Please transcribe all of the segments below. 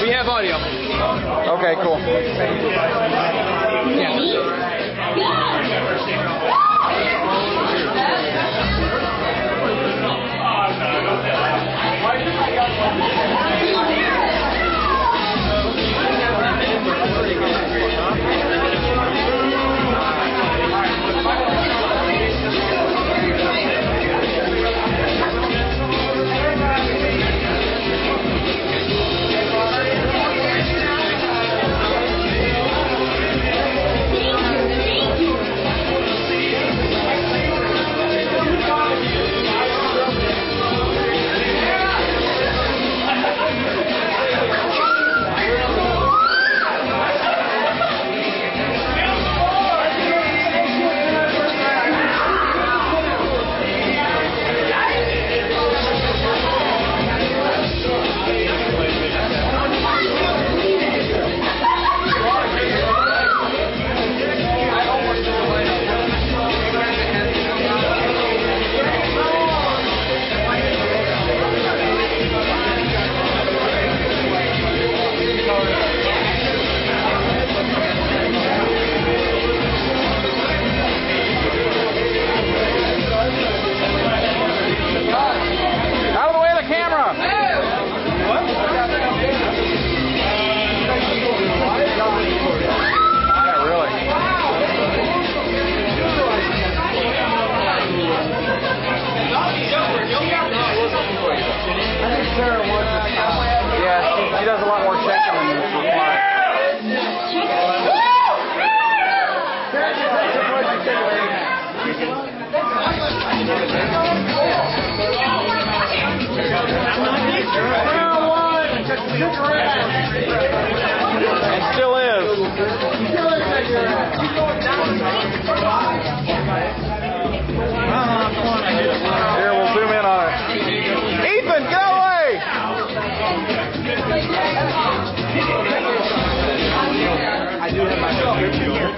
We have audio. Okay, cool. Ready? She does a lot more shaking than required. And still is. Here, we'll zoom in on it. Ethan, go away! I do have my subscription here.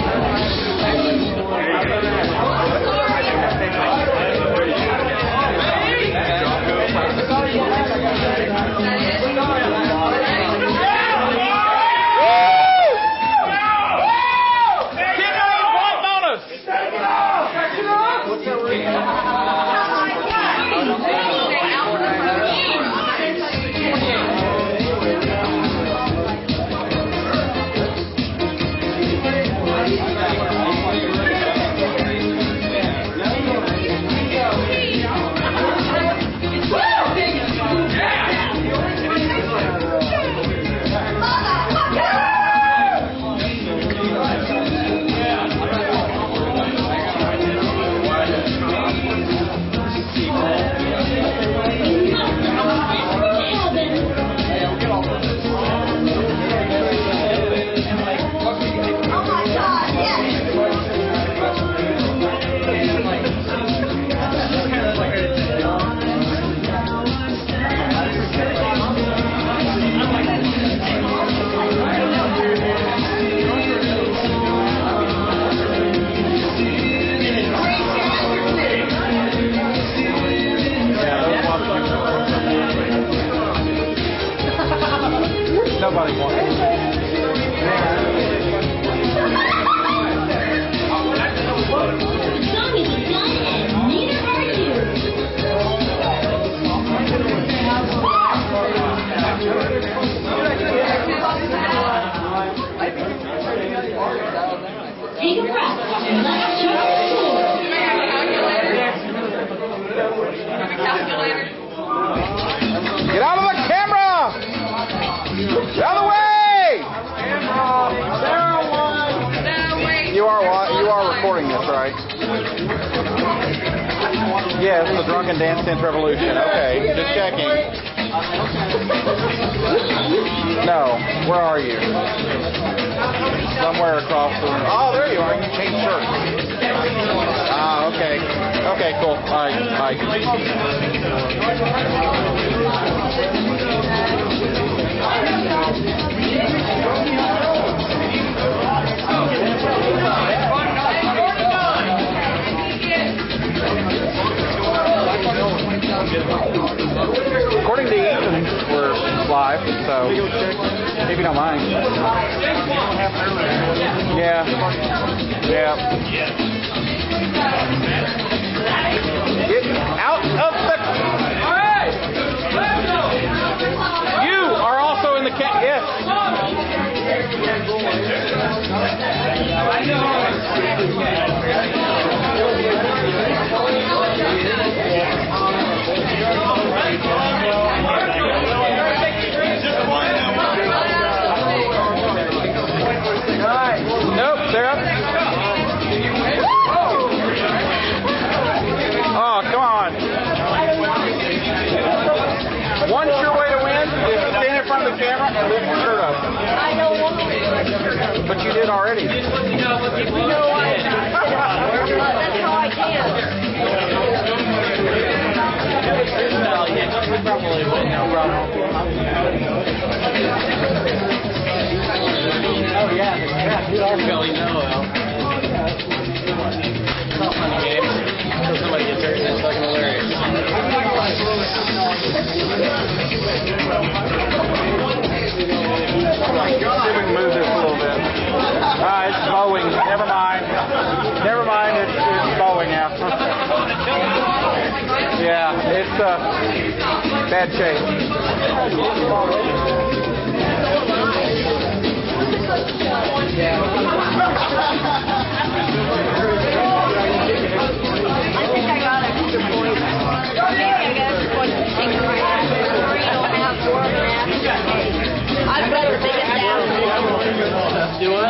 Nobody wants it. Take a breath. Let's check the score. Get out of the camera! Get out of the way! You are recording this, right? Yes, the Drunken Dance Revolution. Okay, just checking. No, where are you? Somewhere across the room. Oh, there you are. You changed shirts. Ah, okay. Okay, cool. All right, bye. According to Ethan, we're live, so if you don't mind. Yeah. Yeah. Get out of the... You are also in the cat. Yes. Nope, they're up. Oh, come on. One sure way to win is to stand in front of the camera and lift your shirt up. I know one. But you did already. No, that's how I can. We probably win, no problem. Oh, yeah, the crap. You really know, though. It's not fun game. Until somebody gets hurt, it's fucking hilarious. See if we can move this a little bit. It's mowing. Never mind. Never mind. It's mowing now. Yeah, it's bad shape. I think I got it. Maybe I got it. Take it right out. 3.5, 4.5. I'd better take it down. Do what?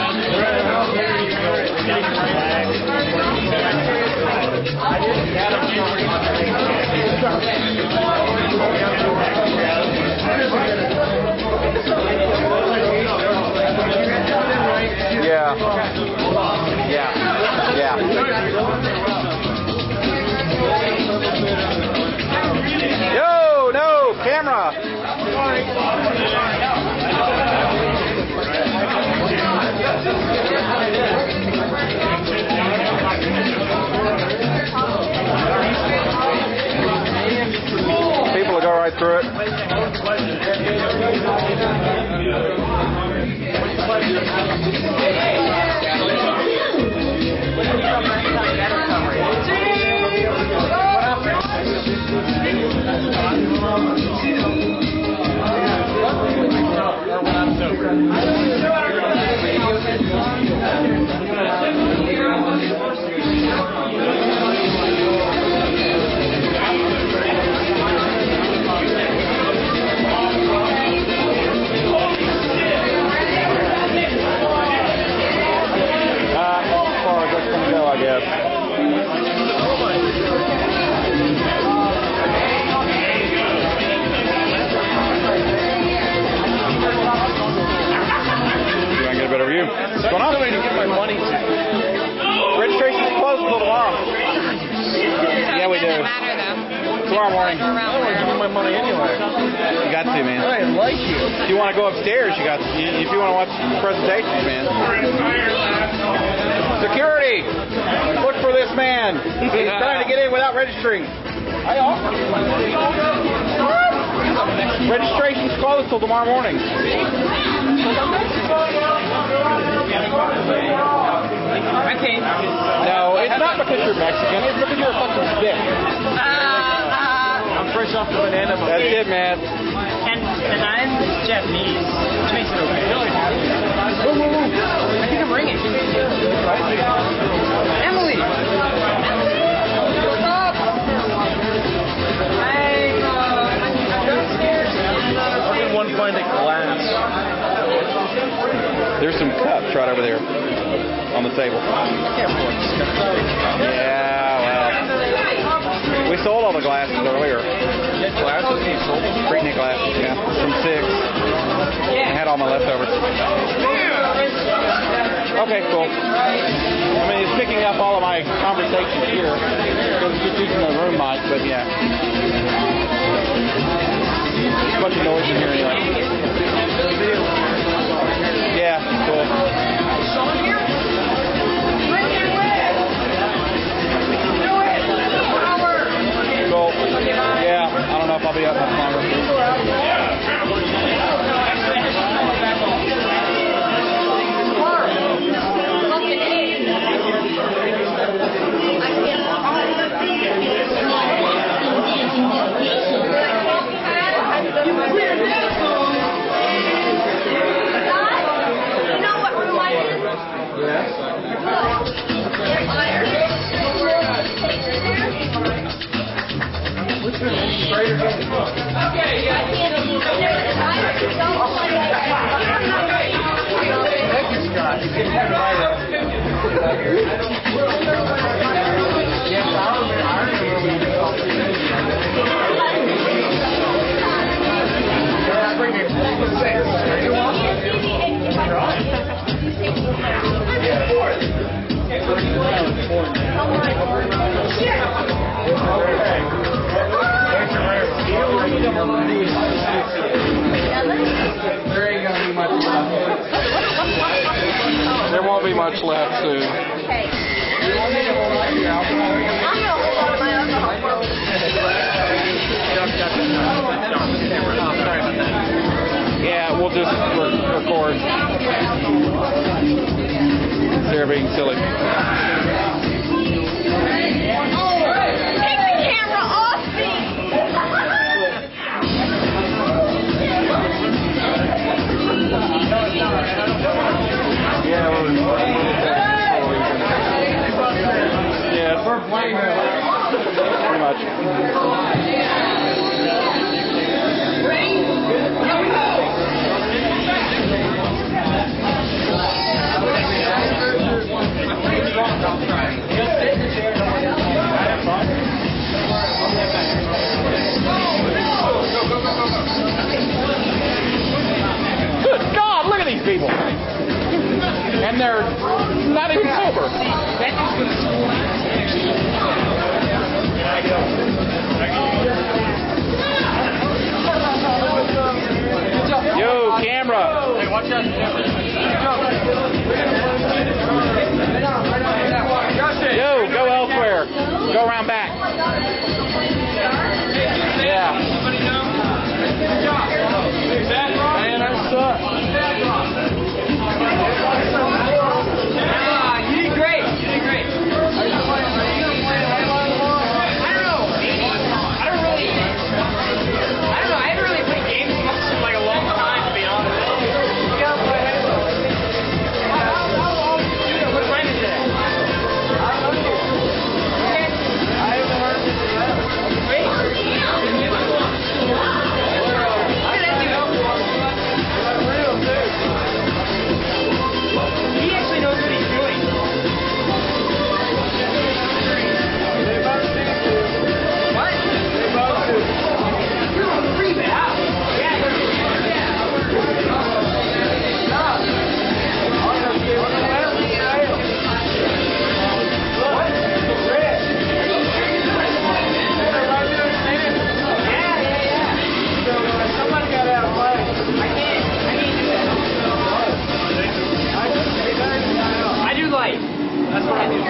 Yeah. Yeah. Yeah. Yo, no, camera. People will go right through it. What's going on? Somebody to give my money to. Registration's closed until tomorrow. Yeah, we do. Doesn't matter though. Tomorrow morning. I don't want to give you my money anyway. You got to, man. I like you. If you want to go upstairs, you got to. If you want to watch the presentations, man. Security! Look for this man. He's trying to get in without registering. I offer. Registration's closed till tomorrow morning. Okay. No, it's not because you're Mexican. It's because you're a fucking stick. I'm fresh off the banana boat. That's it, man. And I'm Japanese, which makes it okay. I think I'm ringing. Emily! What's up? I'm downstairs. Everyone find a glass. There's some cups right over there on the table. Yeah, well. We sold all the glasses earlier. Glasses? You sold them? Freaknik glasses, yeah. From 6. I had all my leftovers. Okay, cool. I mean, it's picking up all of my conversations here. Because it's just using the room mic, but yeah. There's a bunch of noise in here anyway. Yeah, cool. Cool. Yeah, I don't know if I'll be up much longer. Thank you, Scott. Yes, I There won't be much left soon. Okay. I'm going to hold on to my alcohol. Yeah, we'll just record. They're being silly. Take the camera off me! Yeah, we're playing pretty much. Good God, look at these people. And they're not even sober. Yo, camera. Hey, watch out. Yo, go elsewhere. Go around back. Yeah. Man, I suck. You did great. You did great. I haven't really played games much in like a long time, to be honest. What time is it? Wait. He actually knows what he's doing. What? Freeze it out. I do light. That's what I do.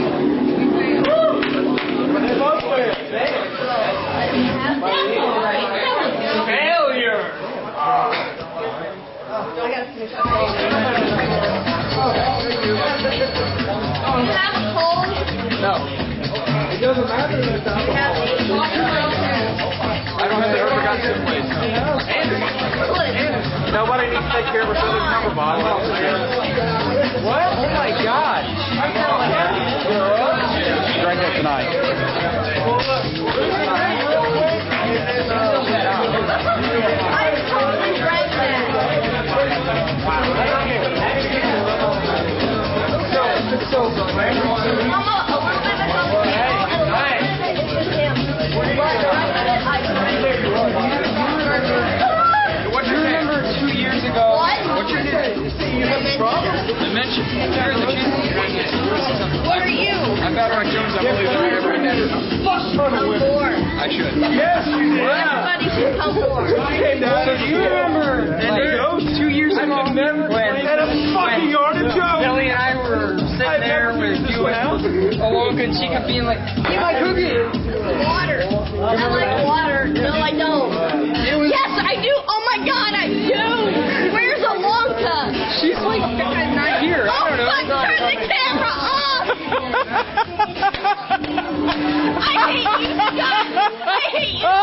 Failure. You have a cold? No. You have a I don't have the forgotten place. Nobody needs to take care of a filling number bottle. What? Oh my God. Drink it tonight. I totally drank that. Mama, a little bit of What you remember 2 years ago? What? What you did? Dementia. What are you? I'm better on Jones. I believe I ever did. Come forward. I should. Yes, you did. Everybody should come forward. So do you remember 2 years ago when Billy and I were sitting there with you and Alonka, and she kept being like, "Hey, my cookie." Water. I like water. No, I don't. Yes, I do. Oh my God, I do. Where's Alonka? She's like not here. I don't know. Fuck, turn the camera off. I hate you, Scott. I hate you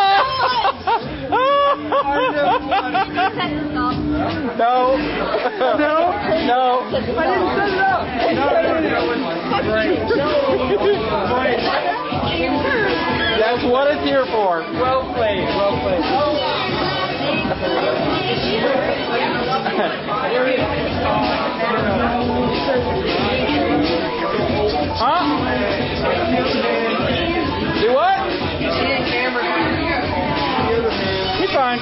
so much. No. No. No. I didn't set it up. No. That's what it's here for. Well played, well played. Huh? Do what? He's fine.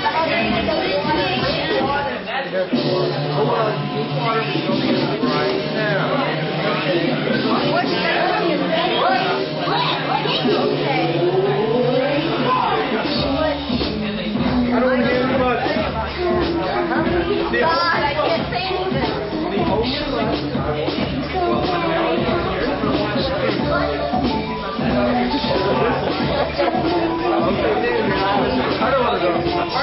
I don't want to hear too much. God, I can't say anything. I don't want to go.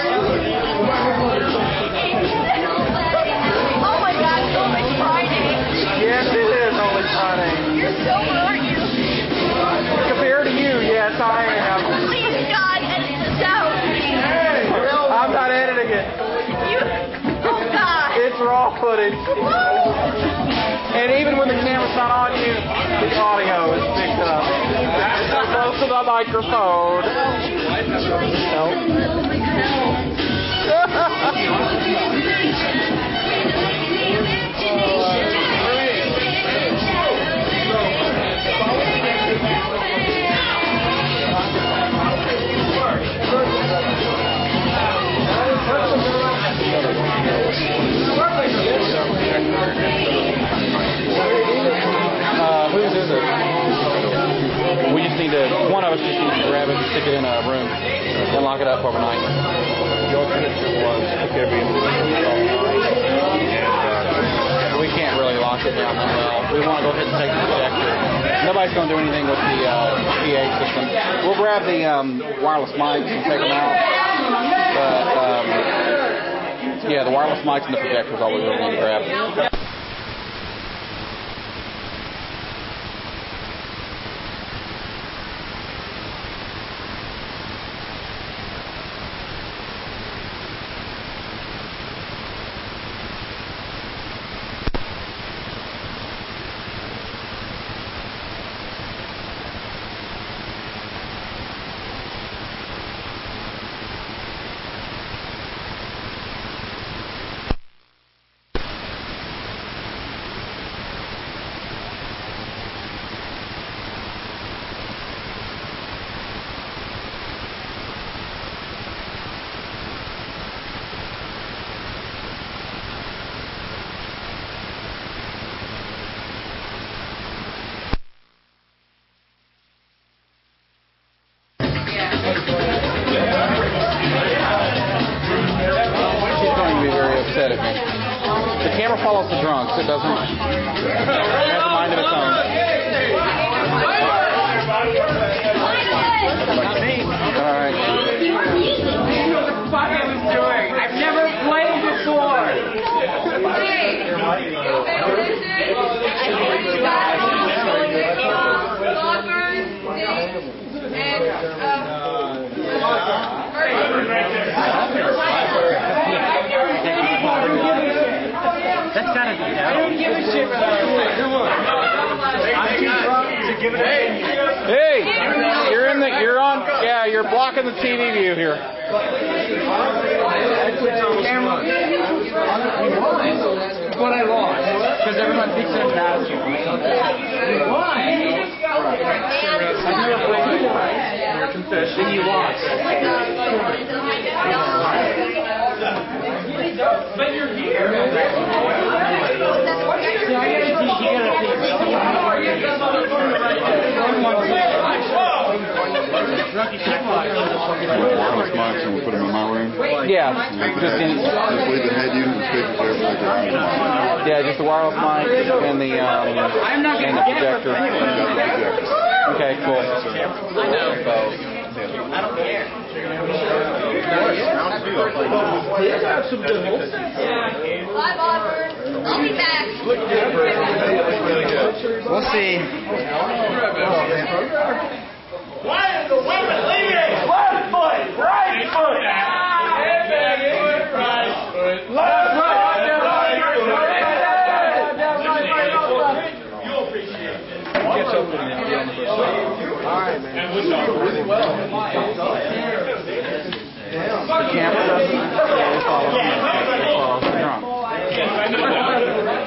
Oh my God, it's only Friday. Yes, it is only Friday. You're sober, aren't you? Compared to you, yes, I am. Please, God, edit this out. I'm not editing it. Oh God. It's raw footage. And even when the camera's not on you, the audio is picked up. Close to the microphone. Whose is it? We just need to, one of us just needs to grab it and stick it in a room and lock it up overnight. We can't really lock it down that well. We want to go ahead and take the projector. Nobody's going to do anything with the PA system. We'll grab the wireless mics and take them out. But, yeah, the wireless mics and the projector is all we really need to grab. The camera follows the drunks. It doesn't. It has a mind of its own. All right. What the fuck I was doing? I've never played before. That's gotta be I don't give a shit about that. Come on. I'm too drunk to give it a Hey, you're on, yeah, you're blocking the TV view here. Camera. But I lost. Because everyone thinks I'm bad. Why? I've never played before. Your confession. Then you lost. But you're here. And we'll put them in my room. Yeah, just in. Just leave the head unit and speakers there for like Yeah, just the wireless mic and the projector. Okay, cool. I know. I don't care. Bye, Bobber. I'll be back. We'll see. Why is the women leaving? Left foot, right foot. Right foot. Left foot. You'll appreciate this. All right, man. And we talk really well.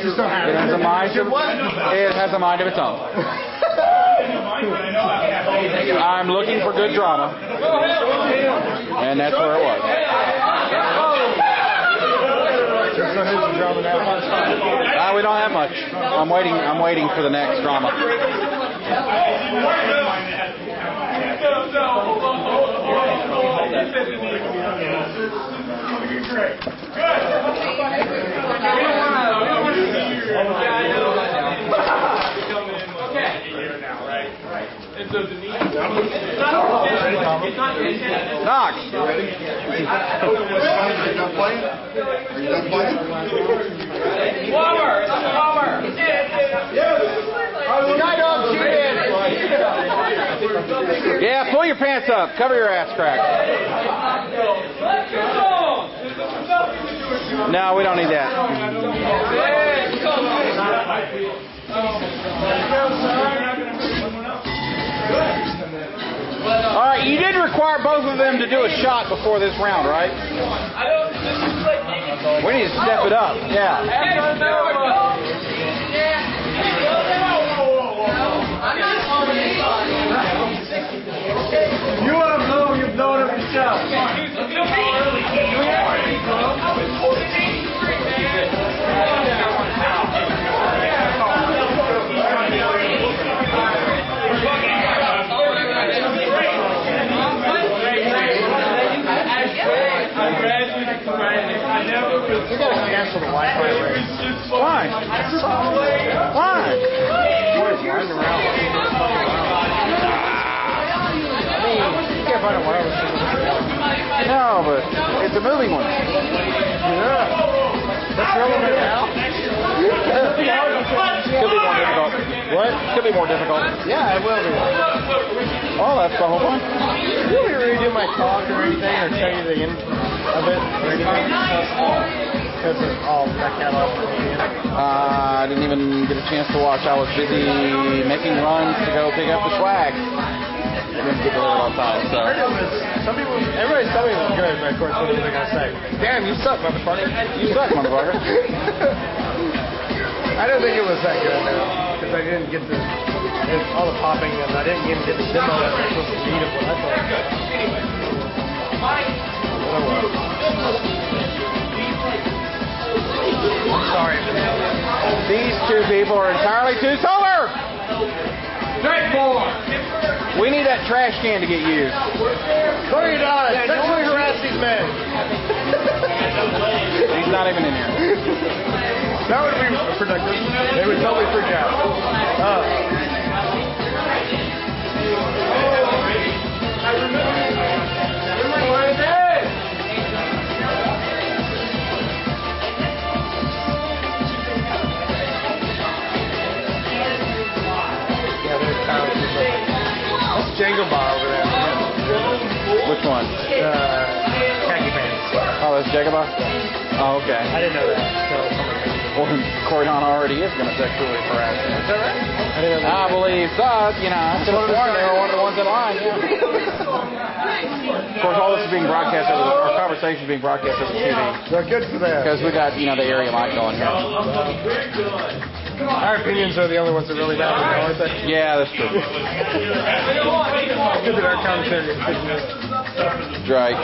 It has a mind. It has a mind of its own. I'm looking for good drama, and that's where it was. We don't have much. I'm waiting for the next drama. Knox. Are you done playing? Yeah, pull your pants up. Cover your ass crack. No, we don't need that. All right, you did require both of them to do a shot before this round, right? We need to step it up. Yeah. You want to blow, you're blowing up yourself. We gotta cancel the Wi-Fi race. Why? Why? Running around. I mean, you can't find a wireless signal. No, but it's a moving one. Yeah. That's relevant now? Could be more difficult. What? Could be more difficult. Yeah, it will be. Oh, that's the whole point. Did you ever redo my talk or anything, or tell you the end of it or anything? Because of all that catalog. I didn't even get a chance to watch. I was busy making runs to go pick up the swag. I didn't get delivered on time, so. I heard it was, everybody's telling me it was good, but of course, what was I going to say? Damn, you suck, motherfucker. You suck, motherfucker. I don't think it was that good, though, because I didn't get all the popping, and I didn't even get the demo that was supposed to beat it, but that's all. I'm sorry. These two people are entirely too solar. We need that trash can to get used. Sorry, Don. Sexually harass these men. He's not even in here. That would be productive. They would totally freak out. That's Jango Bar over there. Which one? Khaki pants. Oh, that's Jagaba? Oh, okay. I didn't know that. So Well, Cordon already is going to sexually harass him. is that right? I didn't know that. I believe so. You know, I could have sworn they were one of the ones in line. Yeah. Of course, all this is being broadcast over our conversation is being broadcast over TV. They're good for that. Because we got, the area mic going here. Our opinions are the only ones that really matter, aren't they? Yeah, that's true. Good that our commentary is good. Right.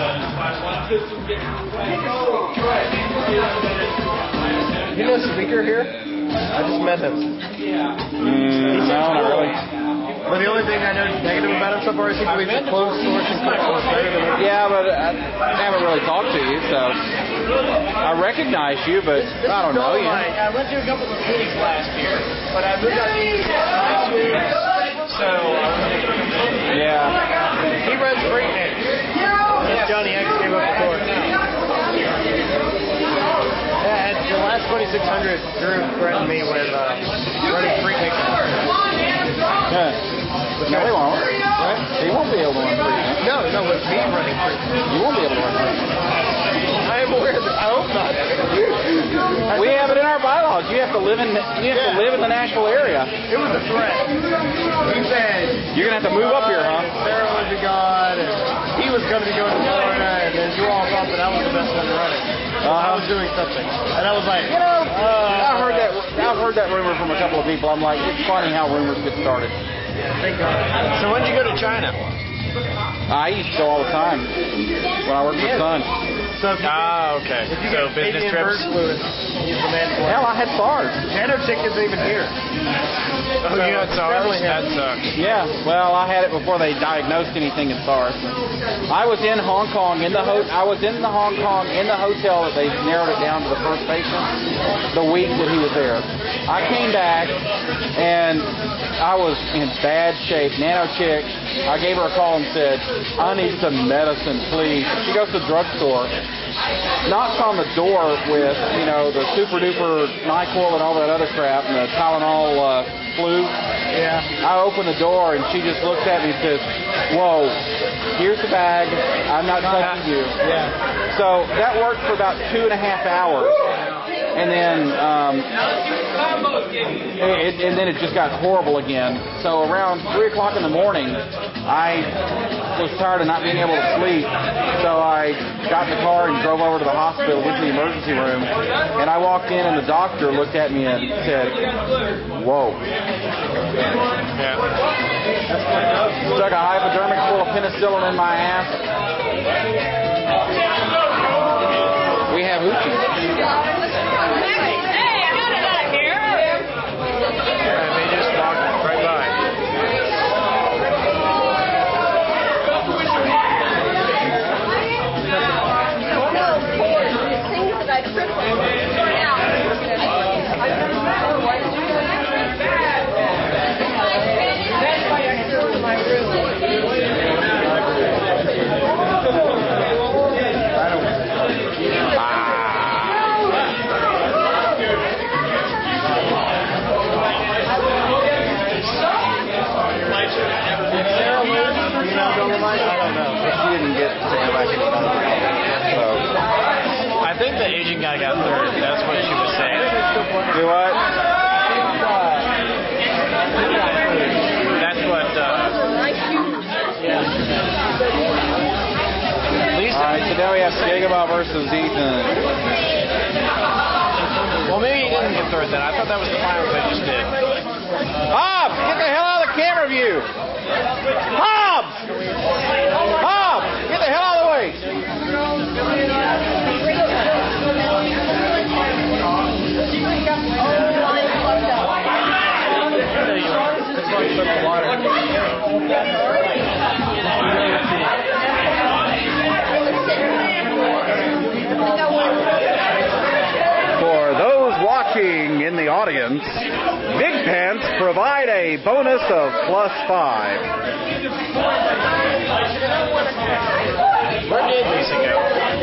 You know Speaker here? I just met him. No, not really. But the only thing I know negative about him so far is he believes that closed source and closed better than it. Yeah, but I haven't really talked to you, so I recognize you, but I don't know you. I went to a couple of meetings last year, but I moved out last week, so Yeah. He runs Breakneck. Johnny X gave up the court. Yeah, at the last 2600, Drew threatened me with running Breakneck. Yeah. No, he won't. What? He won't be able to run free. No, with me running Breakneck. You won't be able to run free. I am aware of it. I hope not. We have it in our bylaws. You have to live in the Nashville area. It was a threat. He said You're gonna have to move up here, huh? Sarah would be gone, and he was going to be going to Florida, and then you all thought that I was the best one to run it. I was doing something, and I was like, I heard that I've heard that rumor from a couple of people. I'm like, it's funny how rumors get started. So when did you go to China? I used to go all the time when I worked with Sun. So okay. So business trips. Hell, I had SARS. Nanochick isn't even here. Oh, you had SARS? That sucks. Yeah, well, I had it before they diagnosed anything as SARS. I was in Hong Kong in the hotel that they narrowed it down to the first patient the week that he was there. I came back and I was in bad shape. Nanochick, I gave her a call and said, I need some medicine, please. She goes to the drugstore, knocks on the door with, the super duper NyQuil and all that other crap and the Tylenol flu. Yeah. I open the door and she just looks at me and says, whoa, here's the bag. I'm not touching you. Yeah. So that worked for about 2.5 hours. And then, it just got horrible again. So around 3 o'clock in the morning, I was tired of not being able to sleep. So I got in the car and drove over to the hospital, went to the emergency room, and I walked in and the doctor looked at me and said, "Whoa." Yeah. Stuck a hypodermic full of penicillin in my ass. We have hoochies. They just walked right by. I think the Asian guy got third. That's what she was saying. Do what? That's what. Lisa. All right, so now we have Skagaba versus Ethan. Well, maybe he didn't get third then. I thought that was the finals they just did. Hobbs, get the hell out of the camera view. Hobbs! Hobbs, get the hell out of the way. For those watching in the audience, Big Pants provide a bonus of +5. Where did Lisa go?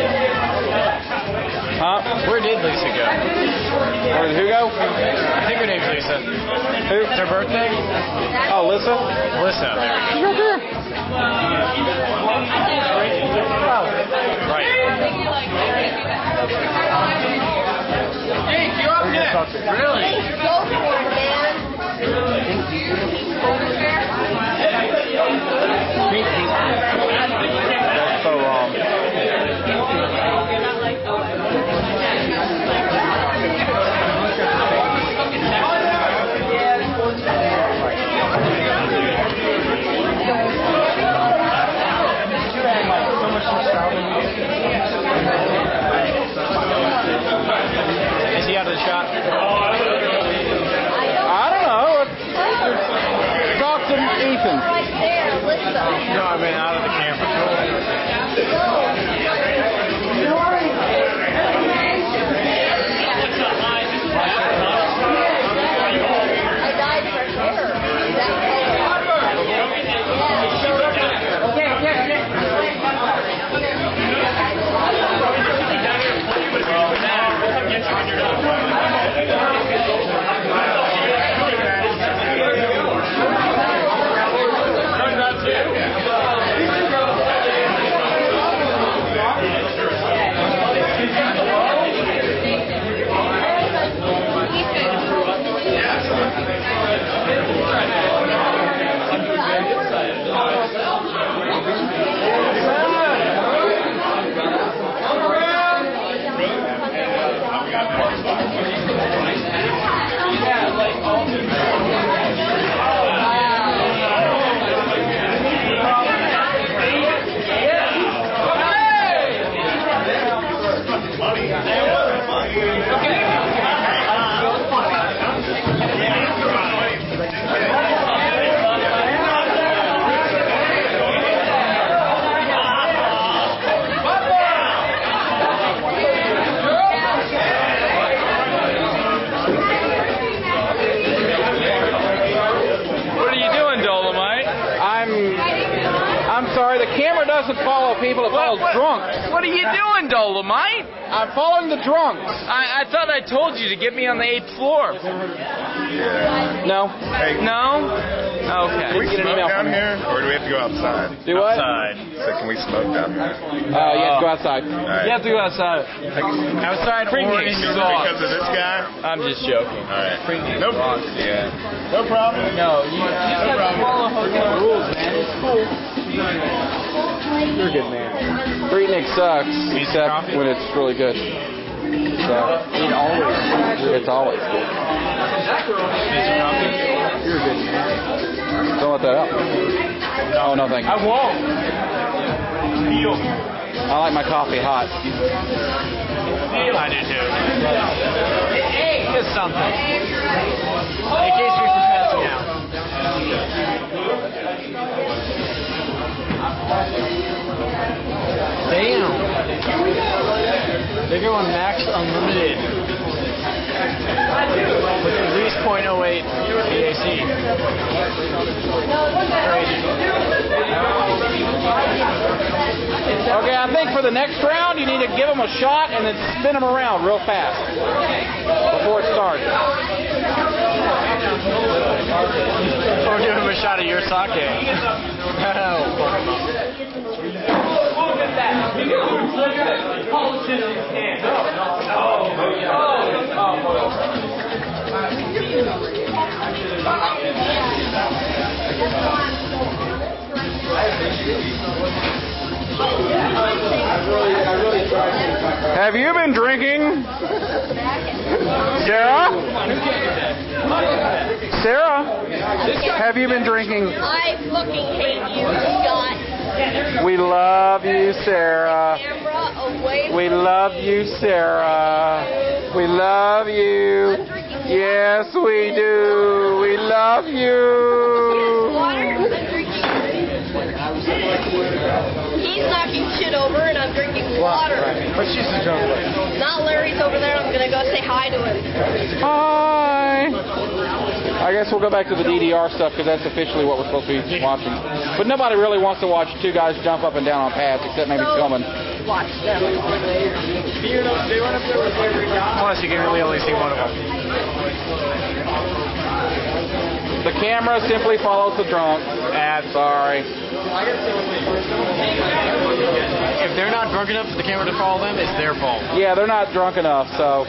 Huh? Where did Lisa go? Where did who go? I think her name's Lisa. Who? It's her birthday? Oh, Lissa? Lisa. There we go. Right. Jake, you're up next. Really? Go for it, man. That's so wrong. Is he out of the shot? I don't know. doesn't follow people, it follows drunks. What are you doing, Dolomite? I'm following the drunks. I thought I told you to get me on the 8th floor. Yeah. No. Hey, No? Okay. can we Get an smoke email down from here, or do we have to go outside? Do what? Outside. So can we smoke down here? You have to go outside. All right. You have to go outside. Outside or Because indoors. of this guy? I'm just joking. All right. Nope. Yeah. No problem. No, you just have to follow hotel rules, man. It's cool. You're a good man. Freaknik sucks, except when it's really good. So, it's always good. You're a good man. Don't let that out. Oh, no, thank you. I won't. I like my coffee hot. I do too. Hey, here's something. In case we from passing out. Damn. They're going max unlimited. With at least 0.08 BAC. Okay, I think for the next round, you need to give them a shot and then spin them around real fast before it starts. Or give him a shot of your sake. Have you been drinking? Sarah? Sarah? Have you been drinking? I fucking hate you, Scott. We love you, Sarah. Camera away We from love me. you, Sarah. We love you. I'm drinking water. Yes, we do. We love you. Water? I'm drinking. He's knocking shit over and I'm drinking water. But she's the drunk one. Not Larry's over there. I'm gonna go say hi to him. Hi. I guess we'll go back to the DDR stuff because that's officially what we're supposed to be watching. But nobody really wants to watch two guys jump up and down on pads except maybe Tillman. Watch them. Unless you can really only see one of them. The camera simply follows the drunk. Sorry. If they're not drunk enough for the camera to follow them, it's their fault. Yeah, they're not drunk enough, so.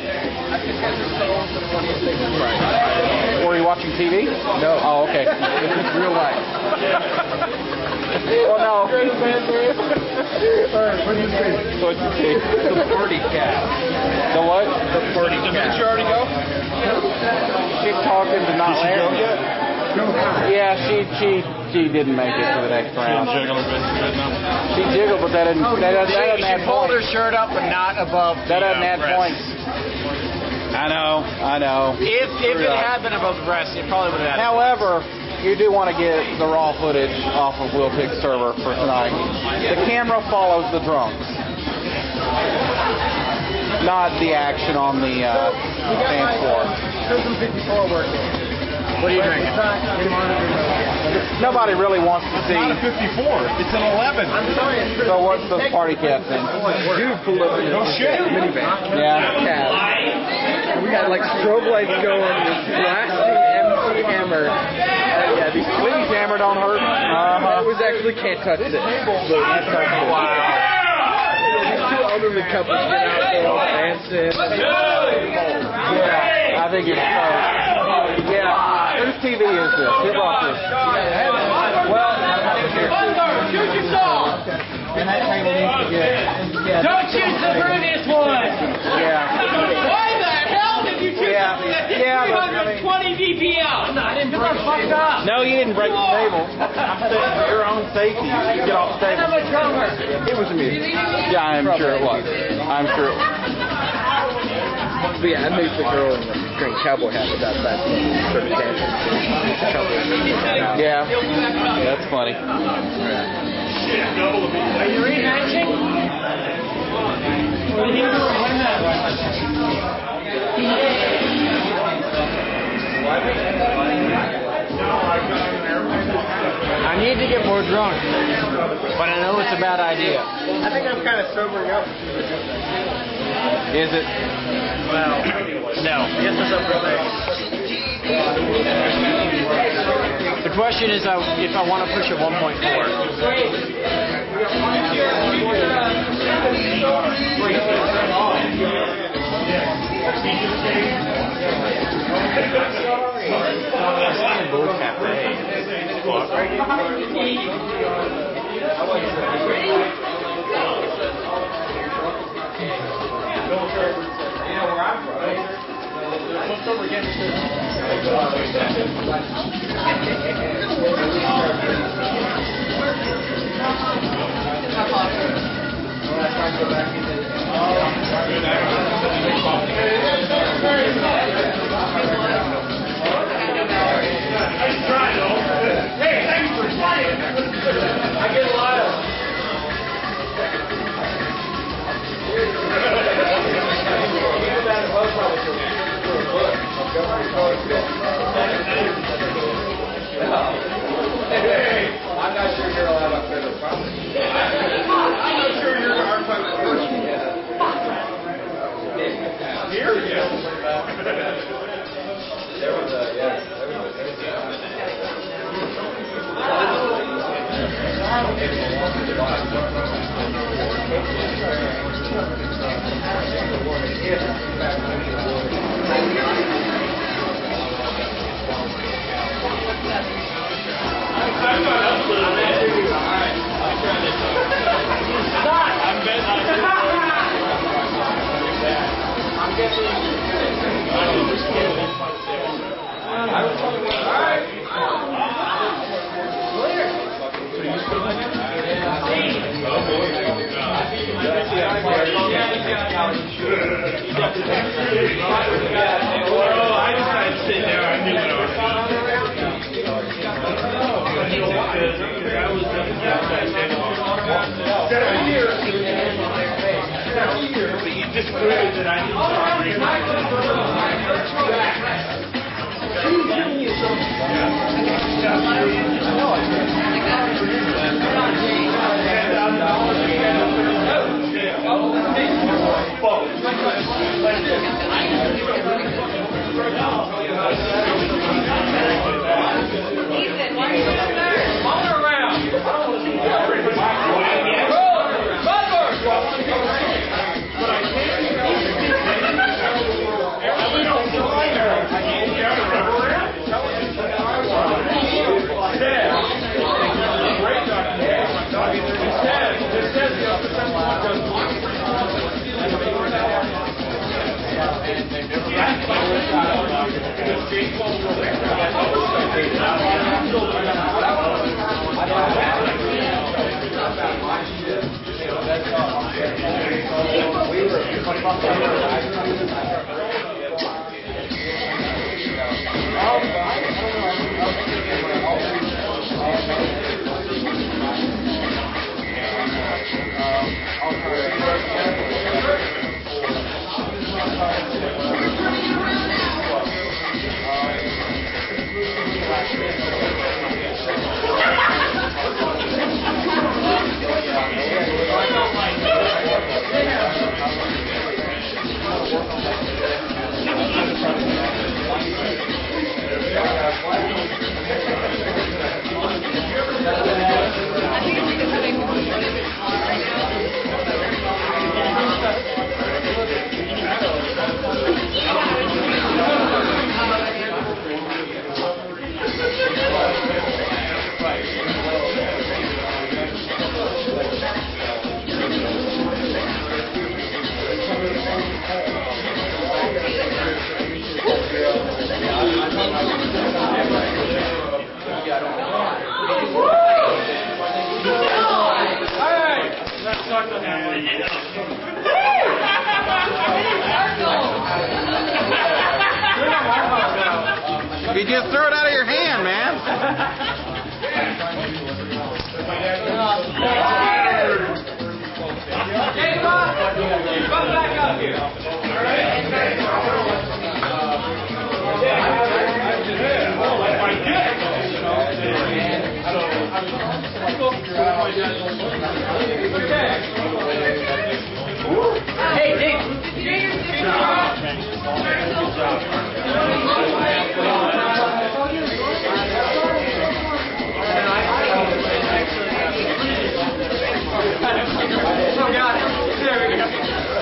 Were you watching TV? No. Oh, okay. This is real life. Well, no. Alright, what do you say? What'd you see? The party cat. The what? The party cat. Did you already go? She's talking to not Larry. Yeah, she didn't make it to the next round. She jiggled, but that doesn't She add pulled her points. shirt up, but not above. That doesn't add breast. points. I know. If it had been above the breast, it probably would have had. However, you do want to get the raw footage off of Will Pick's server for tonight. The camera follows the drunks, not the action on the dance floor. Prism 54 working. What are you drinking? Nobody really wants to see. Not a 54. It's an 11. So what's the party cat thing? Dude pulled up in No shit. minivan. Yeah. Cab. We got like strobe lights going, this blasting MC Hammer. Yeah, these Please, hammer don't hurt. That was actually Can't Touch This. Wow. These two elderly couples get out there all dancing. Yeah, I think it's yeah. Whose TV is this? Who brought this? Well, Shoot yourself! and that table needs to get. Don't shoot the previous one! Yeah. Why the hell did you shoot Yeah. Yeah. but I mean- 320 DPL? I didn't break fucked up. No, you didn't break the table. I said for your own safety, you should get off the table. I'm a drummer. It was amusing. Yeah, I'm sure it was. I'm sure it was. But yeah, I made the girl in the green cowboy hat with that side sort of dancing. Yeah. That's funny. Are you rematching? What are you I need to get more drunk. But I know it's a bad idea. I think I'm kind of sobering up. Is it? Well, no. Yes, it's up for things. The question is if I want to push a 1.4. Hey, thanks for playing. I get a lot of. I'm not sure you're allowed up there to property. I'm not sure you're our private person. Here? Yes. There was a, yeah. I'm not up with it. I'm guessing. Well, I decided to sit there. I knew what I was doing. 7 years. 7 years. But you just proved that I need You just threw it out of your hand, man. Hey, come back up here. All right. Hey, Dick. Oh, got it. There we go.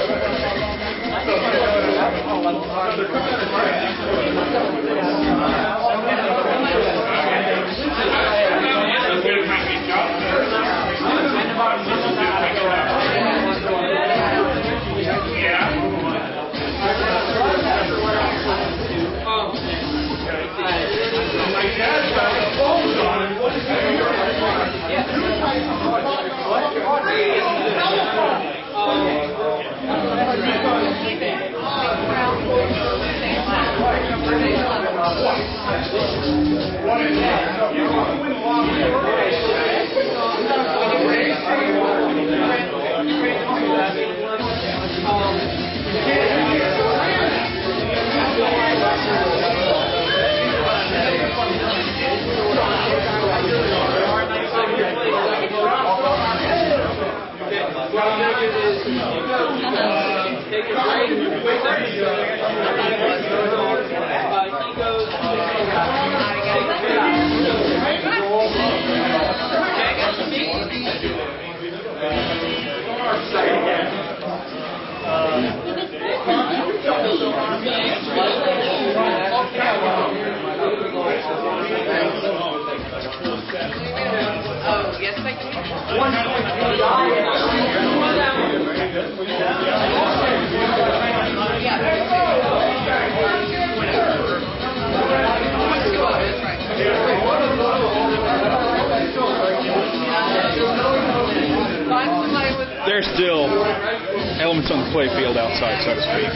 There's still elements on the play field outside, so to speak.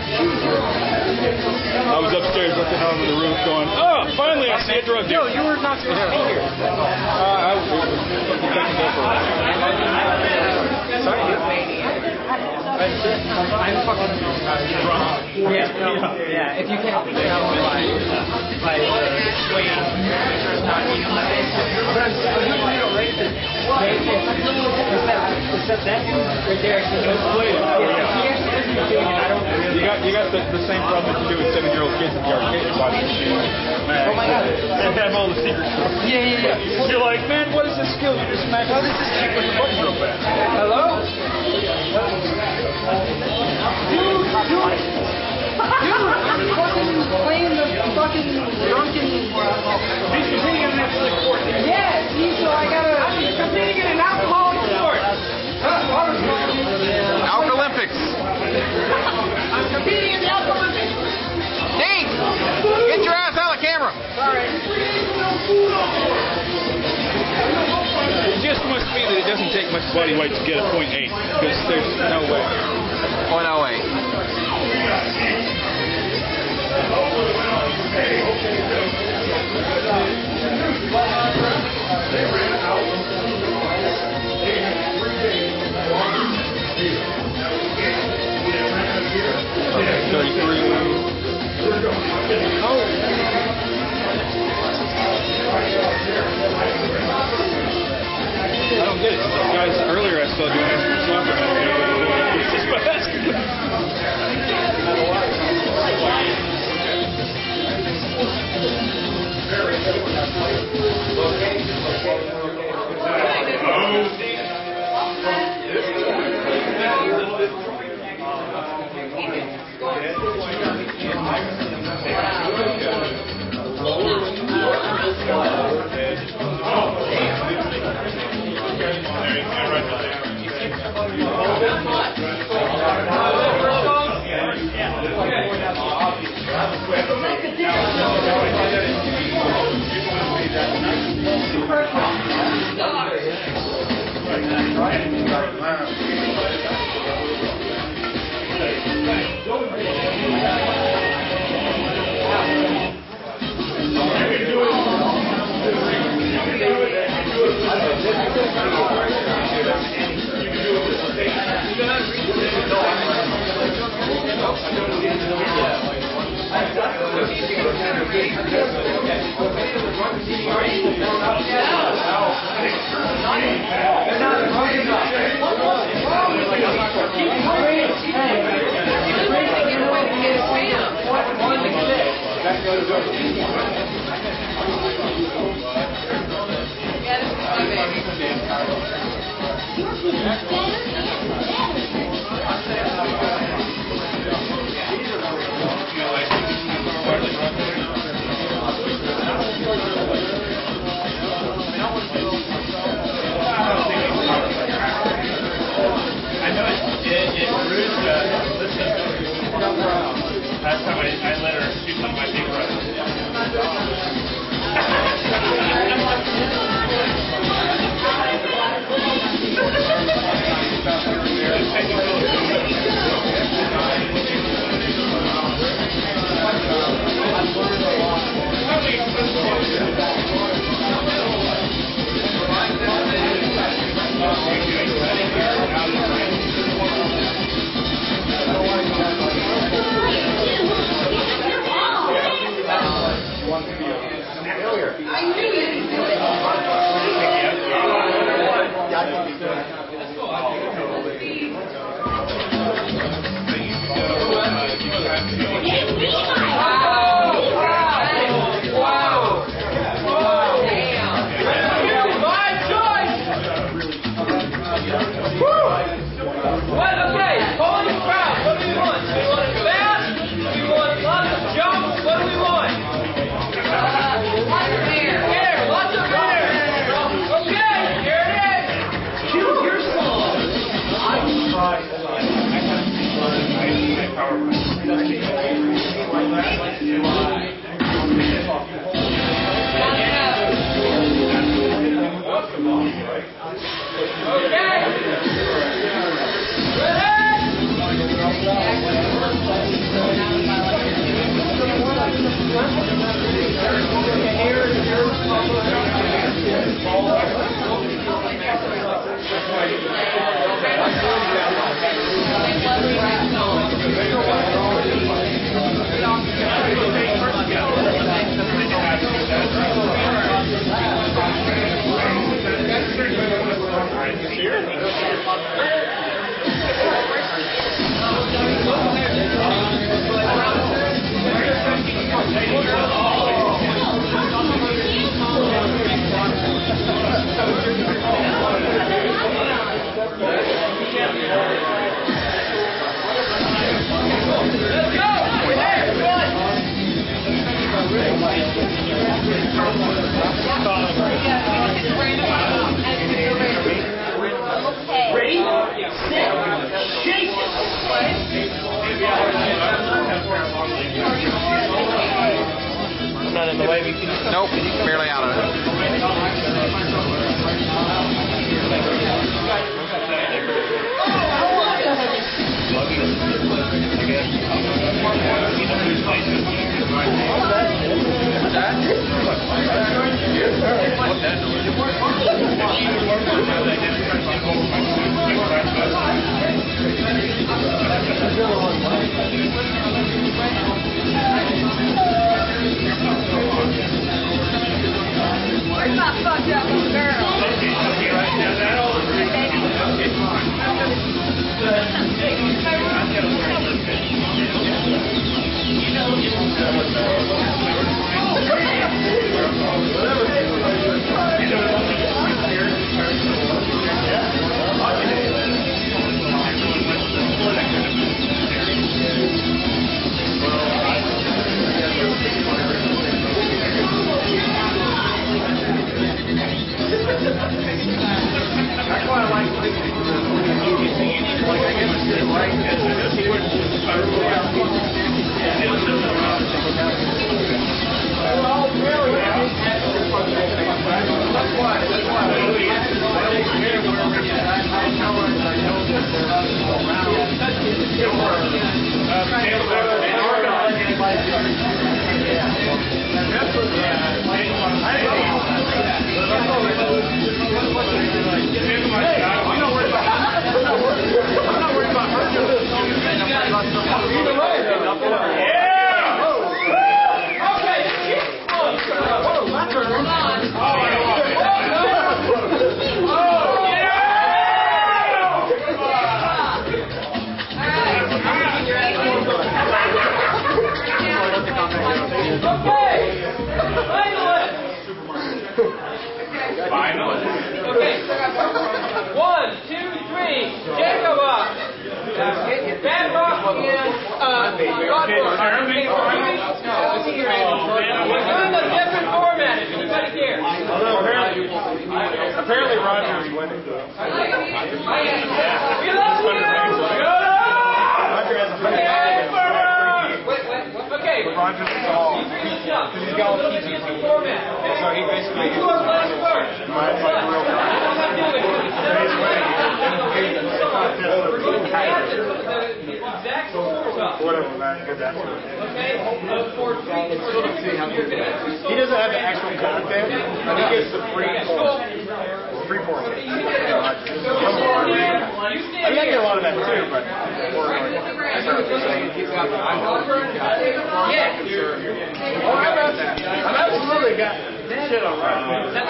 I was upstairs looking over the roof going, oh, finally I see a drug dealer. No, you were not supposed to be here. I was technical for a I'm fucking drunk. Yeah. If you can't tell by waiting, not eating like this. But I'm ready to except that dude right there. You got the same problem that you do with 7-year-old kids at the arcade watching machine. Oh my god. And have all the secret stuff. Yeah. You're like, man, what is this skill? You just smack all this chick with the buttons real fast. Hello? Dude, I'm fucking playing the fucking drunken. He's competing in an athletic sport. Yeah, see, so I gotta. I'm competing in an alcoholic sport. Alcolympics. I'm competing in the Alcolympics. Dean, get your ass out of the camera. Sorry. It just must be that it doesn't take much body weight to get a .8, because there's no way. .08. Okay, 33. I don't get it. Guys, earlier I saw doing this for soccer. Last time I let her shoot on my big brother. Nope, barely out of It's not fucked up little girl. Okay. 1, 2, 3. Jacob up. Bad rock and we're doing a different format if anybody cares. Apparently Roger's winning. We love you! Roger has a Okay. Roger's is all. He's got a different format. So he basically You are last word. mine's like real What I'm doing is the exact scores up. whatever, man. Good that. Okay? For three. He doesn't have the actual content, but he gets the free form. Free form. I mean, I get a lot of that too, but I'm absolutely got shit on right.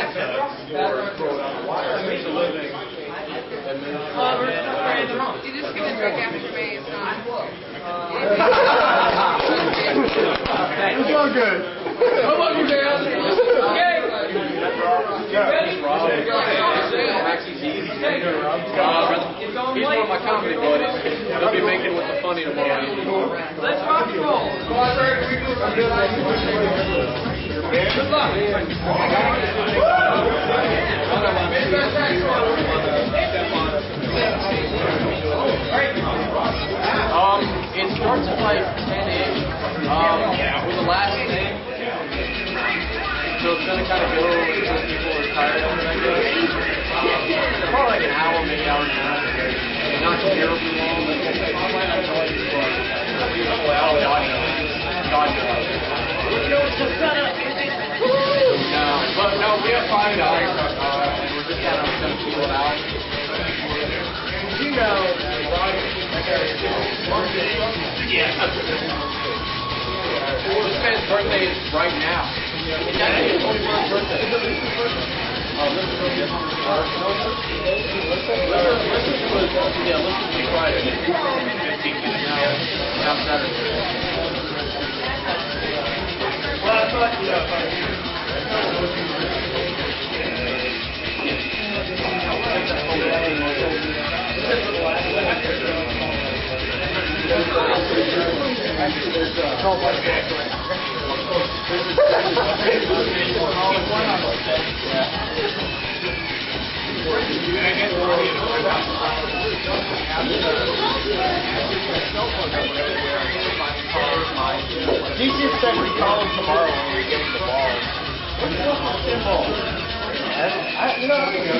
You just get a drink after me. It's not. It's all good. How about you, man? Okay. You ready? He's one of my comedy buddies. He'll be making with the funny tomorrow. Let's rock and roll. Good luck. It starts at like 10-ish with the last thing. So it's going to kind of go until people are tired of it, I guess. Probably like an hour, maybe hour and a half. Not terribly long, but no, we have $5 and we're just kind of going to feel it out. You know, this man's birthday is right now. It's actually his 21st birthday. Listen to Friday. Now Saturday. Well, I thought, DC said we call him tomorrow when we're getting the ball. You know,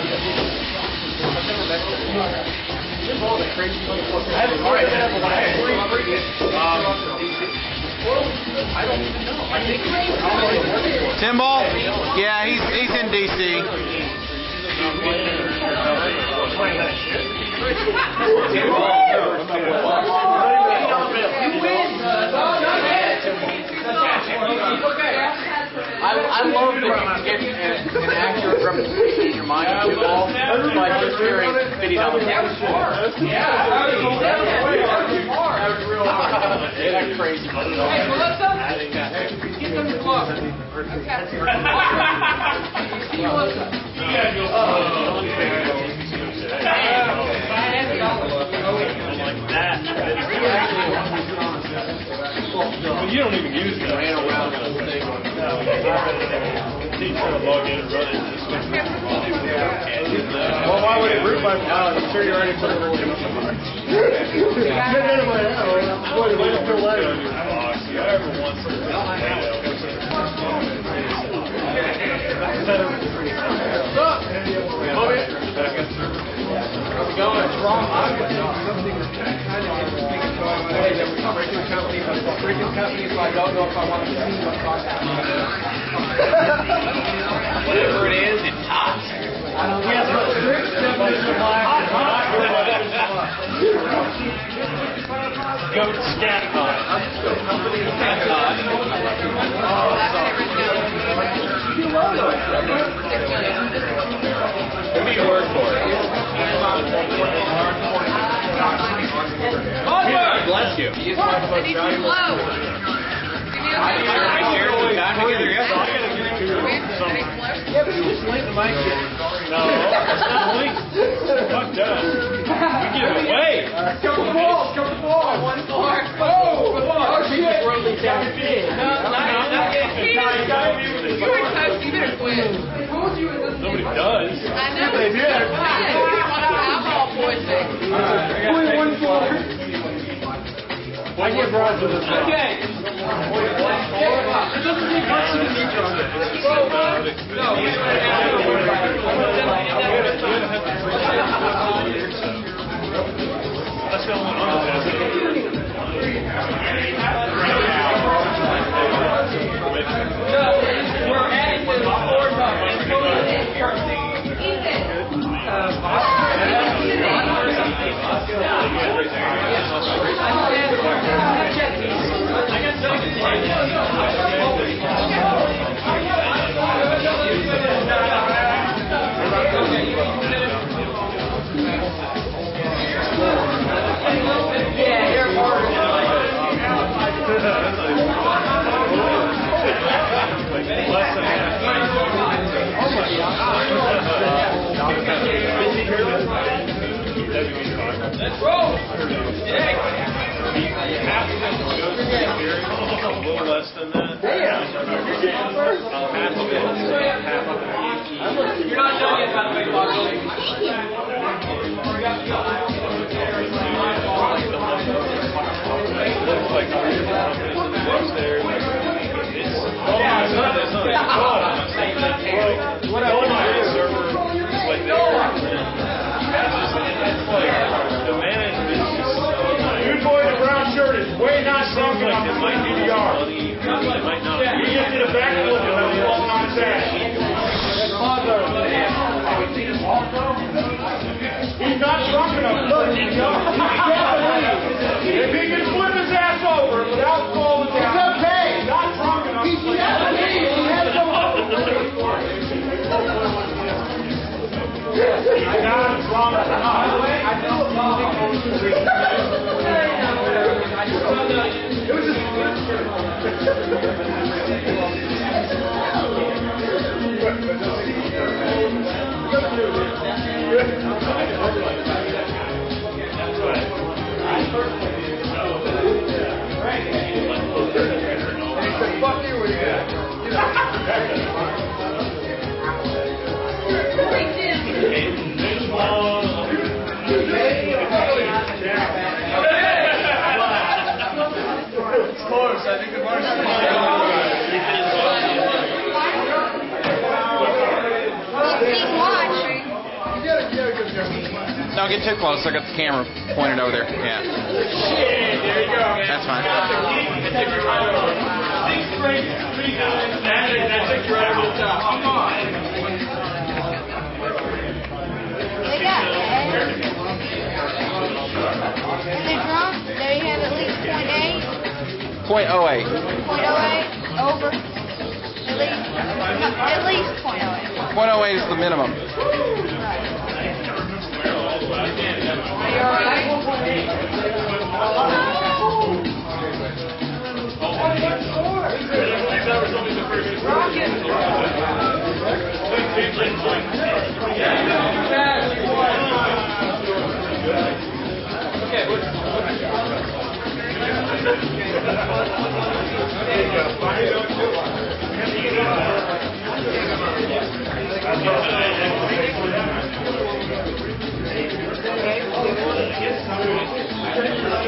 the crazy motherfucker. I don't know. I think Timbal? Yeah, he's in DC. I love that you can get an accurate representation in your mind of the ball by just hearing $50. That's crazy. Hey, Melissa? Get them to look. See Melissa. You don't even use that. Ran around the whole thing. He's trying to log in and run it. well, why would it root my I'm sure you already put it in the box. Wait until later. Every once in a while. How's it going? It's wrong. Freaking company, so I don't know if I want to see what costs. Whatever it is, it's hot. Yes, but strict definition of black is not good. Goat scat hot. Give me your word for it. Bless you. I need some blow. I shared some time together yesterday. Yeah, but you just link the mic shit. No, it's not linked. Fuck that. We give it away. Couple balls. One floor. Oh, shit. Really down. No, not yet. You were close. You better quit. Nobody does. I know. They did. Alcohol poisoning. Only one floor. I get brought to this. Okay. It doesn't take much to be drunk. That's the only one. We're adding to the board Let's roll! A little less than that. Half of it. You're not done yet, by the way, Looks like upstairs. What I want to do. Server is like there. The management is just so nice. Dude boy in the brown shirt is way not drunk Like enough it to might play be DDR. it might not. He just did a backflip and was falling on his ass. He's not drunk enough to play DDR. If he can flip his ass over without falling down, it's okay. He's not drunk enough to play He's not drunk enough. Fuck you, It's close. I think the varsity. Keep watching. Don't get too close. I got the camera pointed over there. Yeah. There you go, man. That's fine. That takes you right over the top. Come on. They got it. Is it drunk? There you have at least 0.8. 0.08. 0.08 over. At least 0.08. 0.08 is the minimum. Are you alright? Okay.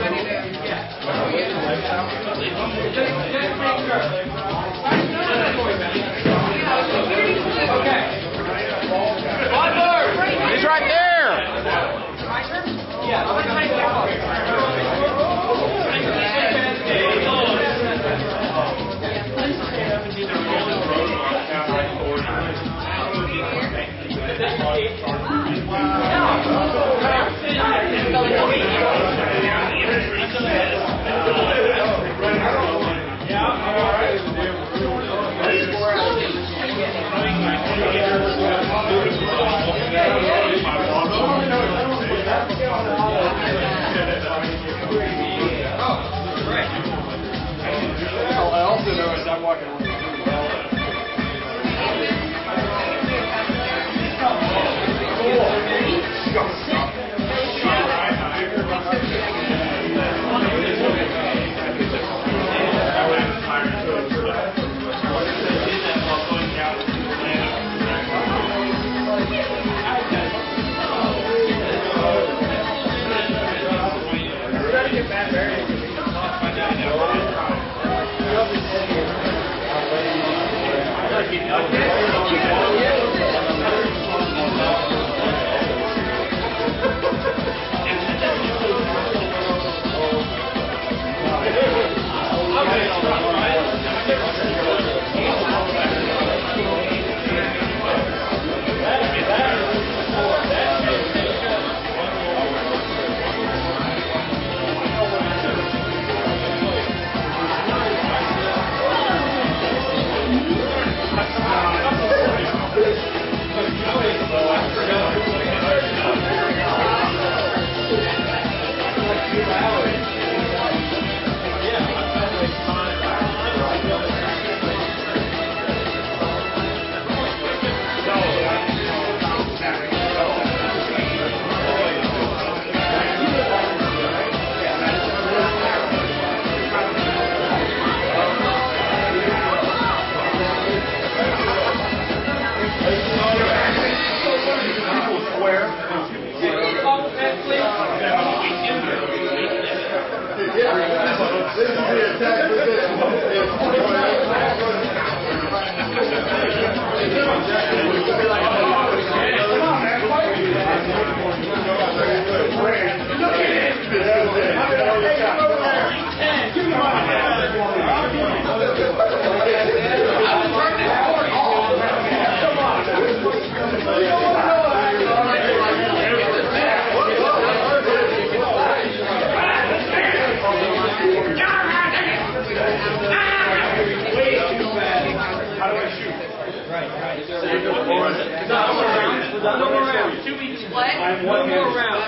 No more rounds. 2 weeks. What? No more rounds.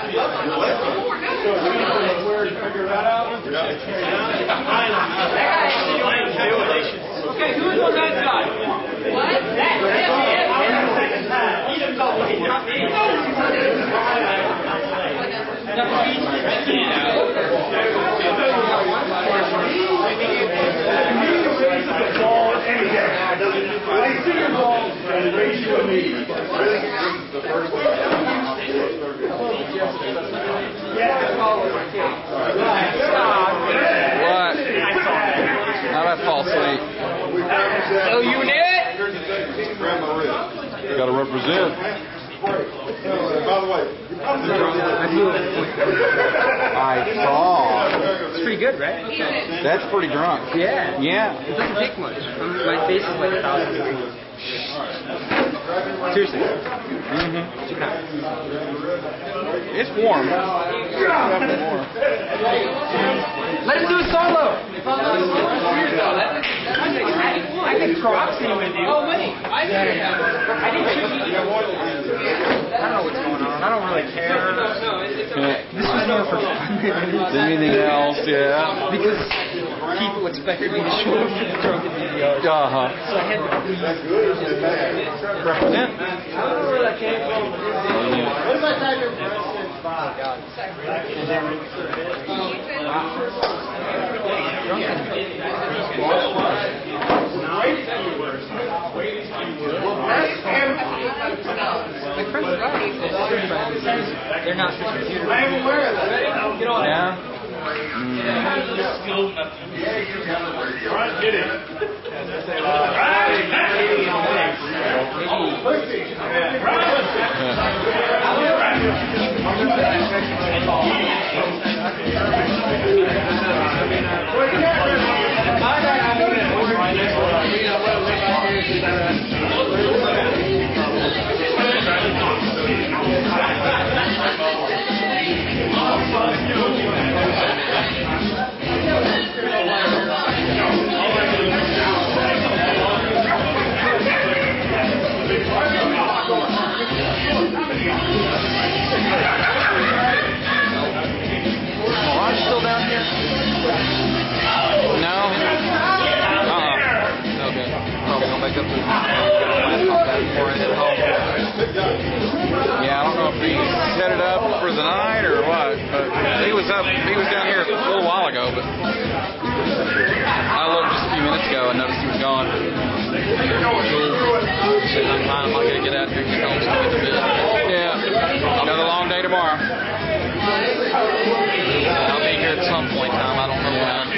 Okay, who's on that side? What? Not me. What? How about fall asleep? Oh, you in it? Gotta represent. By the way, I saw. It's pretty good, right? That's pretty drunk. Yeah. Yeah. It doesn't take much. My face is like 1,000 degrees. Seriously. It's warm. Let him do a solo. I can Crocs in with you. Oh, wait. I didn't I don't know what's going on. I don't really care. This was more for fun Than anything else, yeah. because people expected me to show up for the Drunken DDR. So I had to Represent. I don't know where that came from. What if I type in Preston? Oh, God. They're not just computer. I am aware of that. Get on Yeah. Get it. Ron's still down here? No? Okay. Probably gonna make up the before I head home. Yeah, I don't know if he set it up for the night or what, but he was down here a little while ago, but I looked just a few minutes ago and noticed he was gone. I'm not gonna get out here and get home so I get to bed. Yeah. Got a long day tomorrow. I'll be here at some point in time. I don't know when.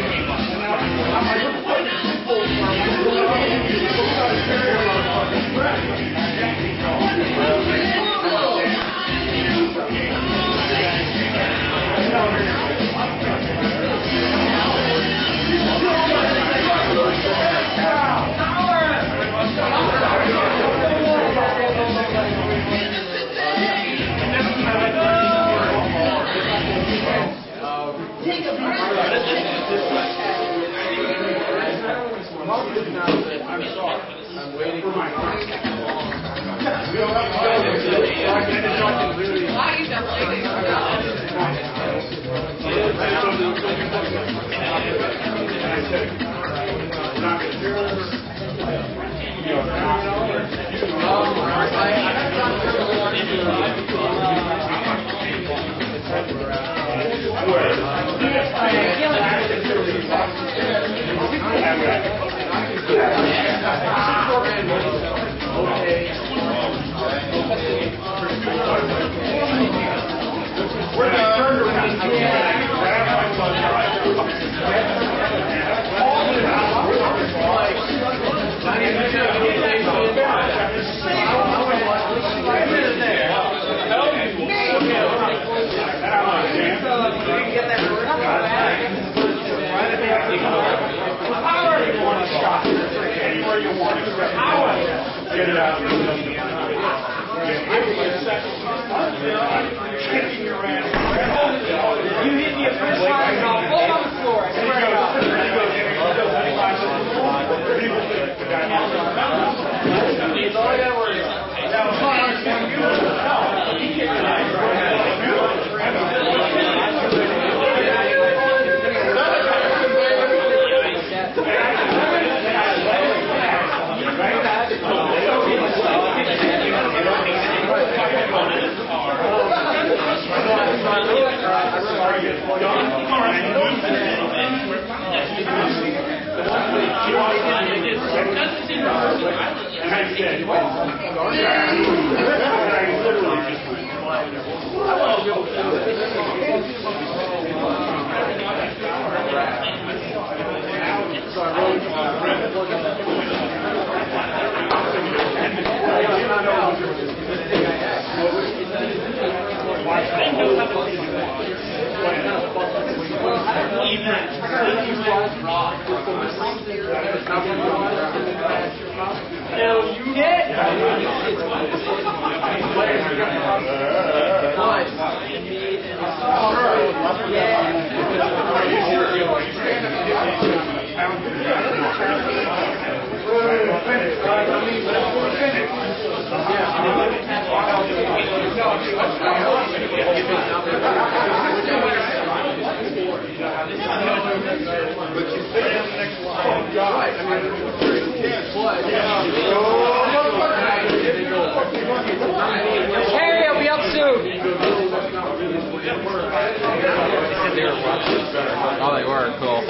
You hit me a first time and I'll fall on the floor. I swear to God. Harry, I'll be up soon. Oh, they were cool.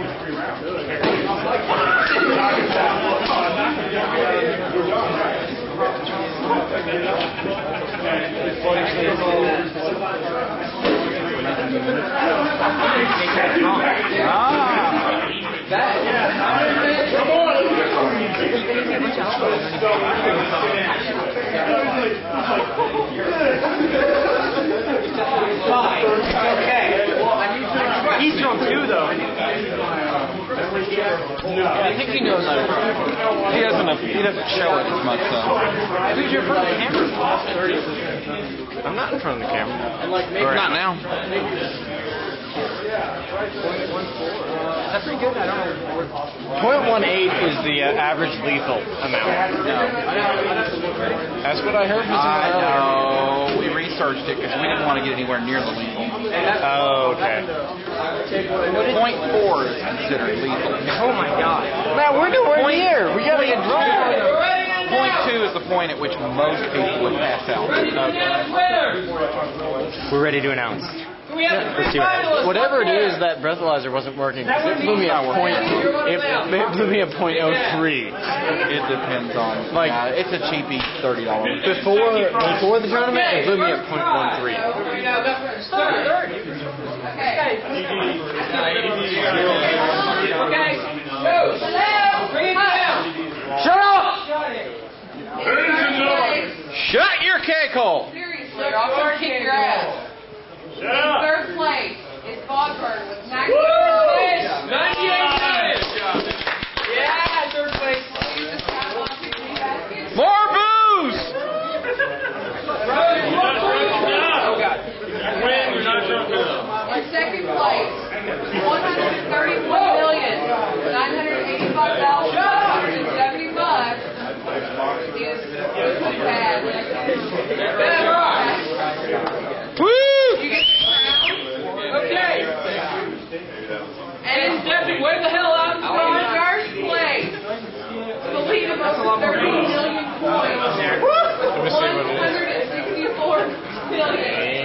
He's drunk too, though. I think he knows that. He doesn't show it as much though. Who's your front camera? I'm not in front of the camera. Not now. Is that pretty good? I don't know. 0.18 is the average lethal amount. No. That's what I heard. No, we researched it because we didn't want to get anywhere near the lethal. Oh, okay. 0.4 is considered lethal. Oh my god. Man, we're nowhere near. We gotta get drunk. 0.2 is the point at which most people would pass out. We're ready to announce. Let's see what happens. Whatever it is, that breathalyzer wasn't working. It blew me at it blew me at 0.03. It depends on. Like, it's a cheapie, $30. Before the tournament, it blew me at 0.13. Shut up! Shut your cake hole! Seriously, I'll start kicking your ass. In third place is Fogburn with 98 points. Yeah, third place. More booze! Oh, God. In second place, $131,985,275 is bad. Woo! You get the crown? Okay. And where the hell out in first place? The lead of over 30 million points. Let me see what it is. 164 million.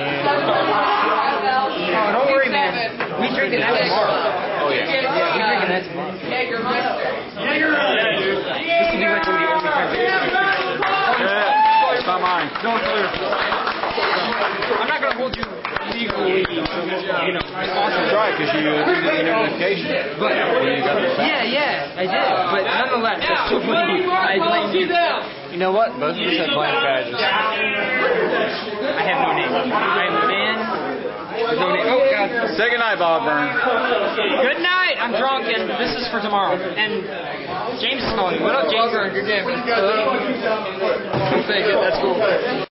Oh, don't worry, man. We drinking that tomorrow. Oh, yeah. Yeah, we drinking that tomorrow. Jägermeister. This can be like one of the only times. It's not mine. Don't clear. I'm not gonna hold you legally, responsible. Right, because you did the notification. But You got the yeah, I did. But nonetheless, that's still funny. I blamed you. You know what? Both of us had blank badges. I have no name. I'm a man. No name. Oh God. Say goodnight, Bob Byrne. Good night. I'm drunk, and this is for tomorrow. And James is calling me. What up, James? Good game. Thank you. That's cool.